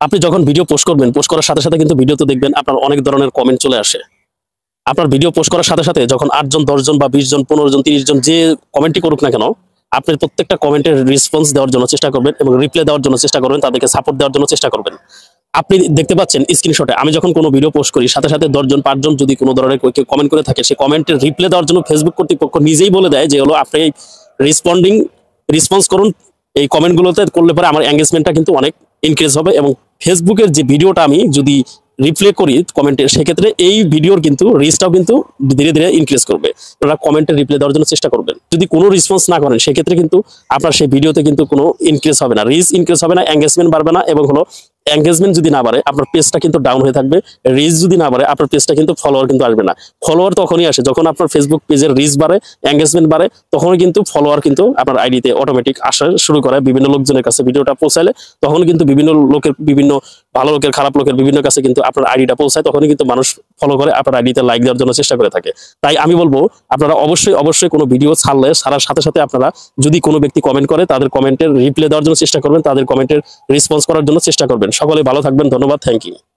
আপনি যখন video post করবেন, পোস্ট করার সাথে সাথে কিন্তু ভিডিওতে দেখবেন আপনার অনেক ধরনের কমেন্ট চলে আসে। আপনার ভিডিও পোস্ট করার সাথে সাথে যখন ৮ জন, ১০ জন বা ২০ জন, ১৫ জন, ৩০ জন যে কমেন্টই করুক না কেন, আপনি প্রত্যেকটা কমেন্টের রেসপন্স দেওয়ার জন্য চেষ্টা করবেন এবং রিপ্লাই দেওয়ার জন্য চেষ্টা করবেন, তাদেরকে সাপোর্ট দেওয়ার জন্য চেষ্টা করবেন। আপনি দেখতে পাচ্ছেন স্ক্রিনশটে আমি যখন কোনো ভিডিও পোস্ট করি, সাথে সাথে ১০ জন, ৫ জন যদি কোনো ধরনের কেউ কমেন্ট করে থাকে, সেই কমেন্টের রিপ্লাই দেওয়ার জন্য ফেসবুক কর্তৃপক্ষ নিজেই বলে দেয় যে হলো আপনি রেসপন্স করুন, এই কমেন্টগুলোতে করলে পরে আমার এঙ্গেজমেন্টটা কিন্তু অনেক ইনক্রিজ হবে এবং ফেসবুকের যে ভিডিওটা আমি যদি রিপ্লে করি কমেন্টের, সেক্ষেত্রে এই ভিডিওর কিন্তু রিচটাও কিন্তু ধীরে ধীরে ইনক্রিজ করবে। আপনারা কমেন্টে রিপ্লাই দেওয়ার জন্য চেষ্টা করবেন। যদি কোনো রেসপন্স না করেন, সেক্ষেত্রে কিন্তু আপনার সেই ভিডিওতে কিন্তু কোনো ইনক্রিজ হবে না, রিচ ইনক্রিজ হবে না, এঙ্গেজমেন্ট বাড়বে না এবং হলো এঙ্গেজমেন্ট যদি না বাড়ে আপনার পেজটা কিন্তু ডাউন হয়ে থাকবে। রিচ যদি না বাড়ে আপনার পেজটা কিন্তু ফলোয়ার কিন্তু আসবে না। ফলোয়ার তখনই আসে যখন আপনার ফেসবুক পেজের রিচ বাড়ে, এঙ্গেজমেন্ট বাড়ে, তখনই কিন্তু ফলোয়ার কিন্তু আপনার আইডিতে অটোমেটিক আসা শুরু করে। বিভিন্ন লোকজনের কাছে ভিডিওটা পৌঁছালে তখন কিন্তু বিভিন্ন লোকের, বিভিন্ন ভালো লোকের, খারাপ লোকের বিভিন্ন কাছে কিন্তু আপনার আইডিটা পৌঁছায়, তখনই কিন্তু মানুষ ফলো করে, আপনার আইডিতে লাইক দেওয়ার জন্য চেষ্টা করে থাকে। তাই আমি বলবো আপনারা অবশ্যই কোনো ভিডিও ছাড়ার সাথে সাথে আপনারা যদি কোনো ব্যক্তি কমেন্ট করে তাদের কমেন্টের রিপ্লাই দেওয়ার জন্য চেষ্টা করবেন, তাদের কমেন্টের রেসপন্স করার জন্য চেষ্টা করবেন। সকলে ভালো থাকবেন, ধন্যবাদ, থ্যাংক ইউ।